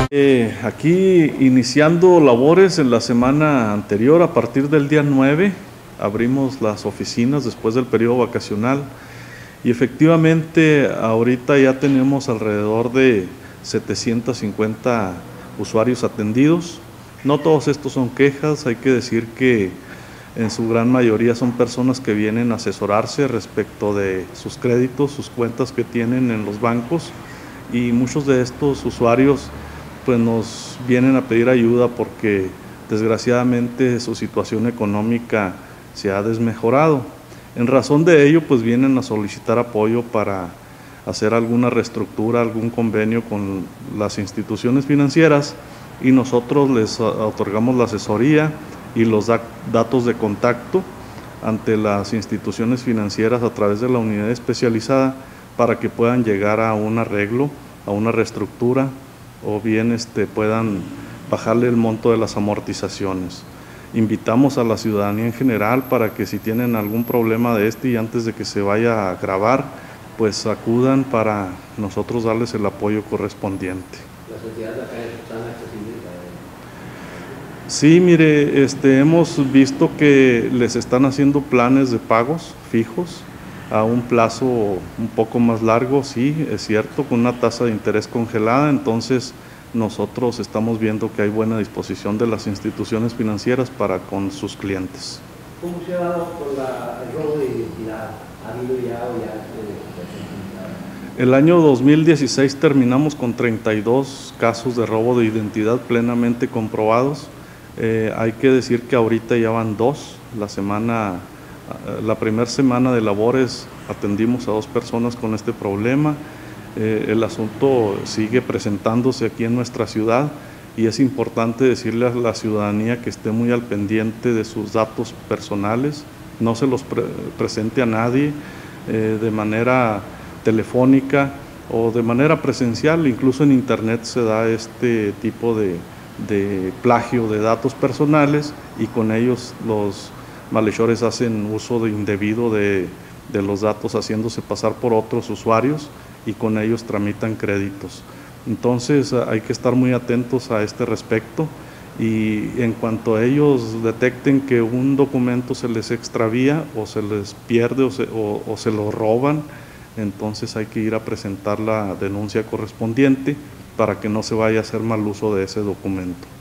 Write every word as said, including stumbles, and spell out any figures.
Eh, aquí iniciando labores en la semana anterior, a partir del día nueve, abrimos las oficinas después del periodo vacacional y efectivamente ahorita ya tenemos alrededor de setecientos cincuenta usuarios atendidos. No todos estos son quejas, hay que decir que en su gran mayoría son personas que vienen a asesorarse respecto de sus créditos, sus cuentas que tienen en los bancos, y muchos de estos usuarios pues nos vienen a pedir ayuda porque desgraciadamente su situación económica se ha desmejorado. En razón de ello pues vienen a solicitar apoyo para hacer alguna reestructura, algún convenio con las instituciones financieras, y nosotros les otorgamos la asesoría y los da datos de contacto ante las instituciones financieras a través de la unidad especializada para que puedan llegar a un arreglo, a una reestructura, o bien este, puedan bajarle el monto de las amortizaciones. Invitamos a la ciudadanía en general para que si tienen algún problema de este y antes de que se vaya a agravar, pues acudan para nosotros darles el apoyo correspondiente. ¿Las entidades bancarias están accesibles a él? Sí, mire, este, hemos visto que les están haciendo planes de pagos fijos a un plazo un poco más largo, sí, es cierto, con una tasa de interés congelada. Entonces nosotros estamos viendo que hay buena disposición de las instituciones financieras para con sus clientes. ¿Cómo se ha dado por la, el robo de identidad? ¿Ha habido ya o ya? Eh, El año dos mil dieciséis terminamos con treinta y dos casos de robo de identidad plenamente comprobados. Eh, hay que decir que ahorita ya van dos. La semana La primera semana de labores atendimos a dos personas con este problema. Eh, el asunto sigue presentándose aquí en nuestra ciudad y es importante decirle a la ciudadanía que esté muy al pendiente de sus datos personales, no se los pre presente a nadie eh, de manera telefónica o de manera presencial. Incluso en internet se da este tipo de, de plagio de datos personales y con ellos los malhechores hacen uso de indebido de, de los datos, haciéndose pasar por otros usuarios y con ellos tramitan créditos. Entonces hay que estar muy atentos a este respecto, y en cuanto ellos detecten que un documento se les extravía o se les pierde o se, o, o se lo roban, entonces hay que ir a presentar la denuncia correspondiente para que no se vaya a hacer mal uso de ese documento.